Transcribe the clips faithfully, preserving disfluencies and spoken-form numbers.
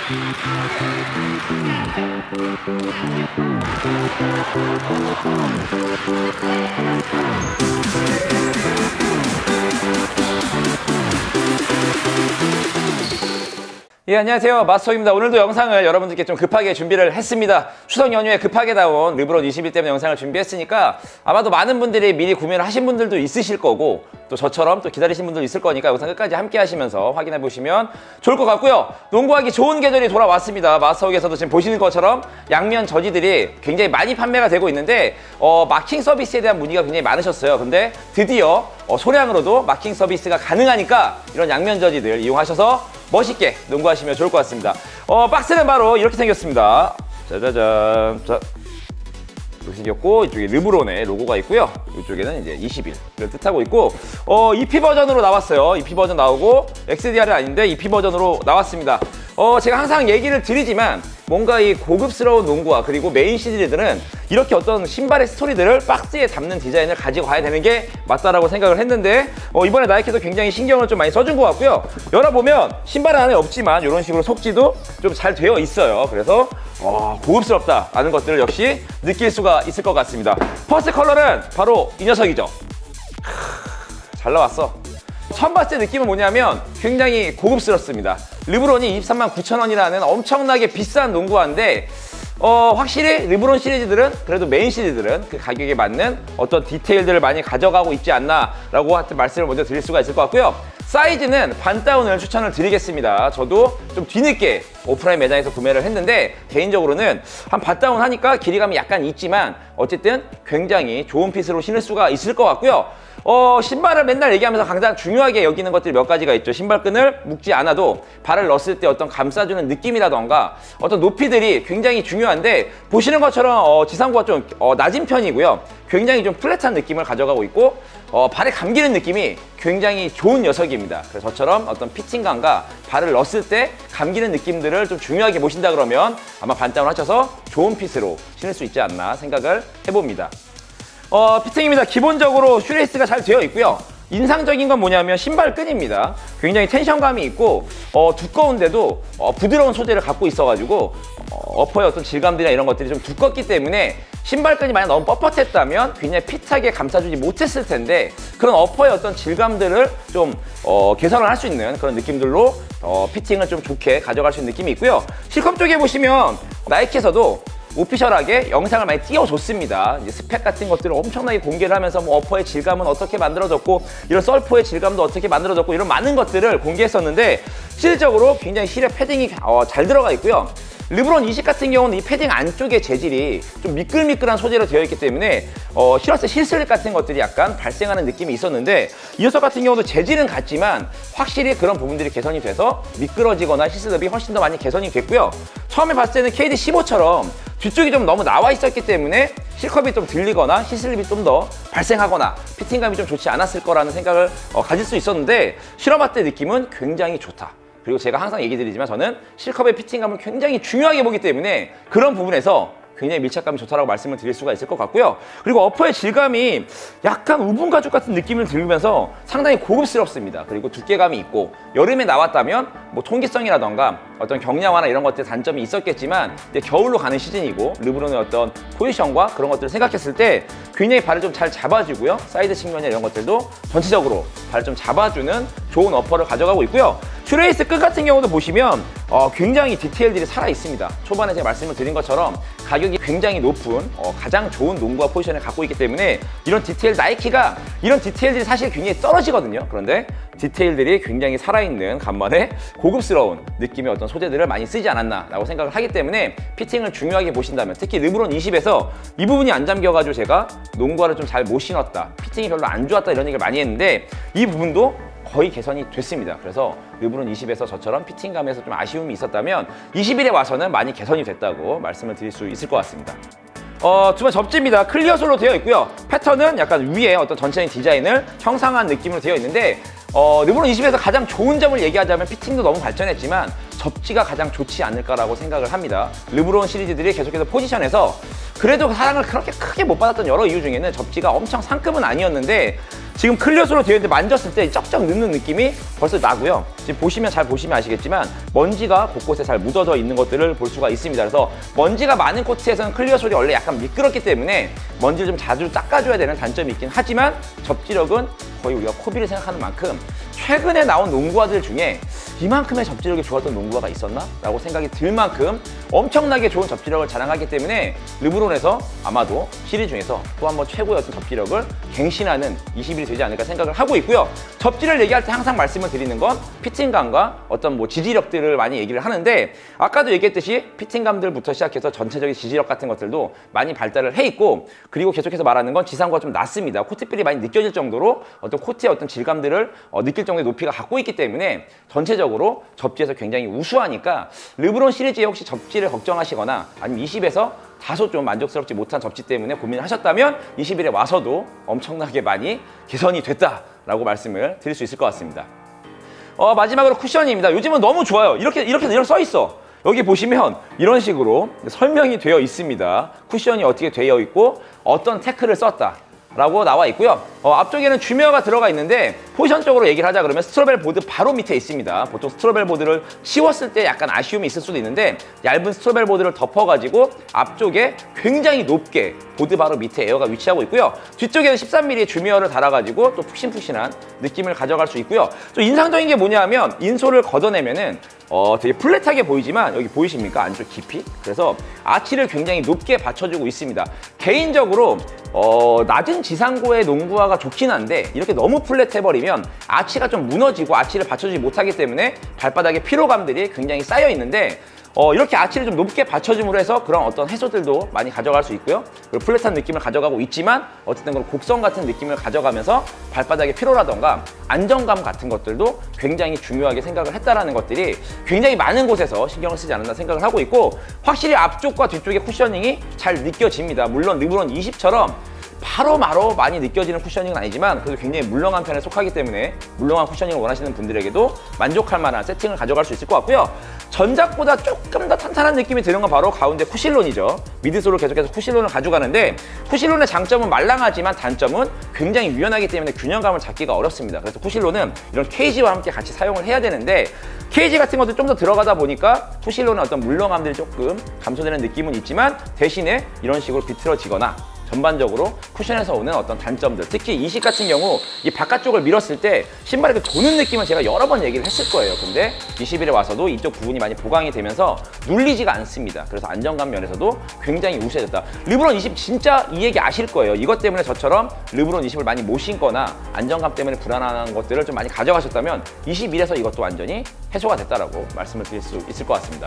예, 안녕하세요. 마스터입니다. 오늘도 영상을 여러분들께 좀 급하게 준비를 했습니다. 추석 연휴에 급하게 나온 르브론 이십일 때문에 영상을 준비했으니까 아마도 많은 분들이 미리 구매를 하신 분들도 있으실 거고 또 저처럼 또 기다리신 분들도 있을 거니까 영상 끝까지 함께 하시면서 확인해 보시면 좋을 것 같고요. 농구하기 좋은 계절이 돌아왔습니다. 마스터에서도 지금 보시는 것처럼 양면 저지들이 굉장히 많이 판매가 되고 있는데 어, 마킹 서비스에 대한 문의가 굉장히 많으셨어요. 근데 드디어 어, 소량으로도 마킹 서비스가 가능하니까 이런 양면 저지들 이용하셔서 멋있게 농구하시면 좋을 것 같습니다. 어, 박스는 바로 이렇게 생겼습니다. 짜자잔. 자, 이렇게 생겼고 이쪽에 르브론의 로고가 있고요. 이쪽에는 이제 이십일을 뜻하고 있고 어, 이피 버전으로 나왔어요. 이피 버전 나오고 엑스디알은 아닌데 이피 버전으로 나왔습니다. 어, 제가 항상 얘기를 드리지만 뭔가 이 고급스러운 농구화 그리고 메인 시리즈들은 이렇게 어떤 신발의 스토리들을 박스에 담는 디자인을 가지고 가야 되는 게 맞다라고 생각을 했는데 어, 이번에 나이키도 굉장히 신경을 좀 많이 써준 것 같고요. 열어보면 신발 안에 없지만 이런 식으로 속지도 좀 잘 되어 있어요. 그래서 어, 고급스럽다라는 것들을 역시 느낄 수가 있을 것 같습니다. 퍼스트 컬러는 바로 이 녀석이죠. 크, 잘 나왔어. 처음 봤을 때 느낌은 뭐냐면 굉장히 고급스럽습니다. 르브론이 이십삼만 구천 원이라는 엄청나게 비싼 농구화인데 어, 확실히 르브론 시리즈들은 그래도 메인 시리즈들은 그 가격에 맞는 어떤 디테일들을 많이 가져가고 있지 않나 라고 하여튼 말씀을 먼저 드릴 수가 있을 것 같고요. 사이즈는 반다운을 추천을 드리겠습니다. 저도 좀 뒤늦게 오프라인 매장에서 구매를 했는데 개인적으로는 한 반다운 하니까 길이감이 약간 있지만 어쨌든 굉장히 좋은 핏으로 신을 수가 있을 것 같고요. 어, 신발을 맨날 얘기하면서 가장 중요하게 여기는 것들이 몇 가지가 있죠. 신발끈을 묶지 않아도 발을 넣었을 때 어떤 감싸주는 느낌이라던가 어떤 높이들이 굉장히 중요한데 보시는 것처럼 어, 지상고가 좀 어, 낮은 편이고요. 굉장히 좀 플랫한 느낌을 가져가고 있고 어, 발에 감기는 느낌이 굉장히 좋은 녀석입니다. 그래서 저처럼 어떤 피팅감과 발을 넣었을 때 감기는 느낌들을 좀 중요하게 보신다 그러면 아마 반다운 하셔서 좋은 핏으로 신을 수 있지 않나 생각을 해봅니다. 어, 피팅입니다. 기본적으로 슈레이스가 잘 되어 있고요. 인상적인 건 뭐냐면 신발끈입니다. 굉장히 텐션감이 있고 어, 두꺼운데도 어, 부드러운 소재를 갖고 있어가지고 어, 어퍼의 어떤 질감들이나 이런 것들이 좀 두껍기 때문에 신발끈이 만약 너무 뻣뻣했다면 굉장히 핏하게 감싸주지 못했을 텐데 그런 어퍼의 어떤 질감들을 좀 어, 개선을 할 수 있는 그런 느낌들로 어, 피팅을 좀 좋게 가져갈 수 있는 느낌이 있고요. 실컵 쪽에 보시면 나이키에서도 오피셜하게 영상을 많이 띄워줬습니다. 이제 스펙 같은 것들을 엄청나게 공개를 하면서 뭐 어퍼의 질감은 어떻게 만들어졌고 이런 썰포의 질감도 어떻게 만들어졌고 이런 많은 것들을 공개했었는데 실질적으로 굉장히 실에 패딩이 어, 잘 들어가 있고요. 르브론 이십 같은 경우는 이 패딩 안쪽의 재질이 좀 미끌미끌한 소재로 되어 있기 때문에 어, 실었을 때 실슬립 같은 것들이 약간 발생하는 느낌이 있었는데 이 녀석 같은 경우도 재질은 같지만 확실히 그런 부분들이 개선이 돼서 미끄러지거나 실슬립이 훨씬 더 많이 개선이 됐고요. 처음에 봤을 때는 케이디 십오처럼 뒤쪽이 좀 너무 나와 있었기 때문에 실컵이 좀 들리거나 실슬립이 좀 더 발생하거나 피팅감이 좀 좋지 않았을 거라는 생각을 어, 가질 수 있었는데 실어봤을 때 느낌은 굉장히 좋다. 그리고 제가 항상 얘기 드리지만 저는 실컵의 피팅감을 굉장히 중요하게 보기 때문에 그런 부분에서 굉장히 밀착감이 좋다라고 말씀을 드릴 수가 있을 것 같고요. 그리고 어퍼의 질감이 약간 우분 가죽 같은 느낌을 들면서 상당히 고급스럽습니다. 그리고 두께감이 있고 여름에 나왔다면 뭐 통기성이라던가 어떤 경량화나 이런 것들 단점이 있었겠지만 이제 겨울로 가는 시즌이고 르브론의 어떤 포지션과 그런 것들을 생각했을 때 굉장히 발을 좀 잘 잡아주고요. 사이드 측면이나 이런 것들도 전체적으로 발을 좀 잡아주는 좋은 어퍼를 가져가고 있고요. 슈레이스 끝 같은 경우도 보시면 어, 굉장히 디테일들이 살아있습니다. 초반에 제가 말씀을 드린 것처럼 가격이 굉장히 높은 어, 가장 좋은 농구화 포지션을 갖고 있기 때문에 이런 디테일 나이키가 이런 디테일들이 사실 굉장히 떨어지거든요. 그런데 디테일들이 굉장히 살아있는 간만에 고급스러운 느낌의 어떤 소재들을 많이 쓰지 않았나 라고 생각을 하기 때문에 피팅을 중요하게 보신다면 특히 르브론 이십에서 이 부분이 안 잠겨가지고 제가 농구화를 좀 잘 못 신었다, 피팅이 별로 안 좋았다 이런 얘기를 많이 했는데 이 부분도 거의 개선이 됐습니다. 그래서 르브론 이십에서 저처럼 피팅감에서 좀 아쉬움이 있었다면 이십일에 와서는 많이 개선이 됐다고 말씀을 드릴 수 있을 것 같습니다. 어, 두 번째 접지입니다. 클리어 솔로 되어 있고요. 패턴은 약간 위에 어떤 전체적인 디자인을 형상화한 느낌으로 되어 있는데 어, 르브론 이십에서 가장 좋은 점을 얘기하자면 피팅도 너무 발전했지만 접지가 가장 좋지 않을까라고 생각을 합니다. 르브론 시리즈들이 계속해서 포지션에서 그래도 사랑을 그렇게 크게 못 받았던 여러 이유 중에는 접지가 엄청 상급은 아니었는데 지금 클리어솔로 되어 있는데 만졌을 때 쩍쩍 넣는 느낌이 벌써 나고요. 지금 보시면 잘 보시면 아시겠지만 먼지가 곳곳에 잘 묻어져 있는 것들을 볼 수가 있습니다. 그래서 먼지가 많은 코트에서는 클리어솔이 원래 약간 미끄럽기 때문에 먼지를 좀 자주 닦아줘야 되는 단점이 있긴 하지만 접지력은 거의 우리가 코비를 생각하는 만큼 최근에 나온 농구화들 중에 이만큼의 접지력이 좋았던 농구화가 있었나? 라고 생각이 들 만큼 엄청나게 좋은 접지력을 자랑하기 때문에 르브론에서 아마도 시리즈 중에서 또 한 번 최고의 어떤 접지력을 갱신하는 이십 일이 되지 않을까 생각을 하고 있고요. 접지를 얘기할 때 항상 말씀을 드리는 건 피팅감과 어떤 뭐 지지력들을 많이 얘기를 하는데 아까도 얘기했듯이 피팅감들부터 시작해서 전체적인 지지력 같은 것들도 많이 발달을 해 있고 그리고 계속해서 말하는 건 지상과 좀 낮습니다. 코트필이 많이 느껴질 정도로 어떤 코트의 어떤 질감들을 어, 느낄 정도의 높이가 갖고 있기 때문에 전체적으로 접지에서 굉장히 우수하니까 르브론 시리즈에 혹시 접지를 걱정하시거나 아니면 이십에서 다소 좀 만족스럽지 못한 접지 때문에 고민을 하셨다면 이십 일에 와서도 엄청나게 많이 개선이 됐다라고 말씀을 드릴 수 있을 것 같습니다. 어, 마지막으로 쿠션입니다. 요즘은 너무 좋아요. 이렇게 이렇게 이렇게 써 있어. 여기 보시면 이런 식으로 설명이 되어 있습니다. 쿠션이 어떻게 되어 있고 어떤 태클을 썼다 라고 나와 있고요. 어, 앞쪽에는 주미어가 들어가 있는데 포지션적으로 얘기를 하자 그러면 스트로벨 보드 바로 밑에 있습니다. 보통 스트로벨 보드를 씌웠을 때 약간 아쉬움이 있을 수도 있는데 얇은 스트로벨 보드를 덮어가지고 앞쪽에 굉장히 높게 보드 바로 밑에 에어가 위치하고 있고요. 뒤쪽에는 십삼 밀리미터의 주미어를 달아가지고 또 푹신푹신한 느낌을 가져갈 수 있고요. 또 인상적인 게 뭐냐면 인솔을 걷어내면은 어, 되게 플랫하게 보이지만 여기 보이십니까? 안쪽 깊이? 그래서 아치를 굉장히 높게 받쳐주고 있습니다. 개인적으로 어, 낮은 지상고의 농구화가 좋긴 한데 이렇게 너무 플랫해버리면 아치가 좀 무너지고 아치를 받쳐주지 못하기 때문에 발바닥에 피로감들이 굉장히 쌓여 있는데 어, 이렇게 아치를 좀 높게 받쳐줌으로 해서 그런 어떤 해소들도 많이 가져갈 수 있고요. 그리고 플랫한 느낌을 가져가고 있지만 어쨌든 그런 곡선 같은 느낌을 가져가면서 발바닥의 피로라던가 안정감 같은 것들도 굉장히 중요하게 생각을 했다라는 것들이 굉장히 많은 곳에서 신경을 쓰지 않았나 생각을 하고 있고 확실히 앞쪽과 뒤쪽의 쿠셔닝이 잘 느껴집니다. 물론 르브론 이십처럼 바로바로 많이 느껴지는 쿠셔닝은 아니지만 그래도 굉장히 물렁한 편에 속하기 때문에 물렁한 쿠셔닝을 원하시는 분들에게도 만족할 만한 세팅을 가져갈 수 있을 것 같고요. 전작보다 조금 더 탄탄한 느낌이 드는 건 바로 가운데 쿠실론이죠. 미드솔을 계속해서 쿠실론을 가져가는데 쿠실론의 장점은 말랑하지만 단점은 굉장히 유연하기 때문에 균형감을 잡기가 어렵습니다. 그래서 쿠실론은 이런 케이지와 함께 같이 사용을 해야 되는데 케이지 같은 것도 좀 더 들어가다 보니까 쿠실론은 어떤 물렁함들이 조금 감소되는 느낌은 있지만 대신에 이런 식으로 비틀어지거나 전반적으로 쿠션에서 오는 어떤 단점들 특히 이십 같은 경우 이 바깥쪽을 밀었을 때 신발이 도는 느낌은 제가 여러 번 얘기를 했을 거예요. 근데 이십 일에 와서도 이쪽 부분이 많이 보강이 되면서 눌리지가 않습니다. 그래서 안정감 면에서도 굉장히 우수해졌다. 르브론 이십 진짜 이 얘기 아실 거예요. 이것 때문에 저처럼 르브론 이십을 많이 못 신거나 안정감 때문에 불안한 것들을 좀 많이 가져가셨다면 이십일에서 이것도 완전히 해소가 됐다라고 말씀을 드릴 수 있을 것 같습니다.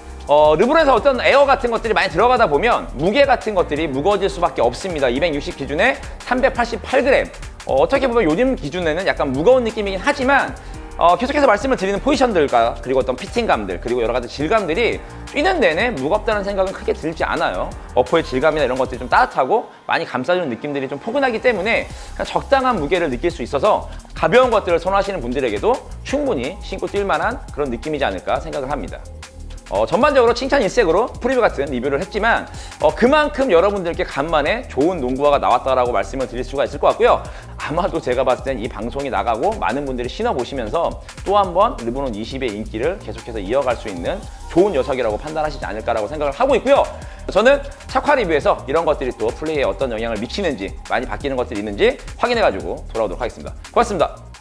어, 르브론에서 어떤 에어 같은 것들이 많이 들어가다 보면 무게 같은 것들이 무거워질 수밖에 없습니다. 이백육십 기준에 삼백팔십팔 그램. 어, 어떻게 보면 요즘 기준에는 약간 무거운 느낌이긴 하지만 어, 계속해서 말씀을 드리는 포지션들과 그리고 어떤 피팅감들 그리고 여러 가지 질감들이 뛰는 내내 무겁다는 생각은 크게 들지 않아요. 어퍼의 질감이나 이런 것들이 좀 따뜻하고 많이 감싸주는 느낌들이 좀 포근하기 때문에 그냥 적당한 무게를 느낄 수 있어서 가벼운 것들을 선호하시는 분들에게도 충분히 신고 뛸 만한 그런 느낌이지 않을까 생각을 합니다. 어, 전반적으로 칭찬 일색으로 프리뷰 같은 리뷰를 했지만 어, 그만큼 여러분들께 간만에 좋은 농구화가 나왔다라고 말씀을 드릴 수가 있을 것 같고요. 아마도 제가 봤을 땐 이 방송이 나가고 많은 분들이 신어보시면서 또 한 번 르브론 이십의 인기를 계속해서 이어갈 수 있는 좋은 녀석이라고 판단하시지 않을까라고 생각을 하고 있고요. 저는 착화 리뷰에서 이런 것들이 또 플레이에 어떤 영향을 미치는지 많이 바뀌는 것들이 있는지 확인해가지고 돌아오도록 하겠습니다. 고맙습니다.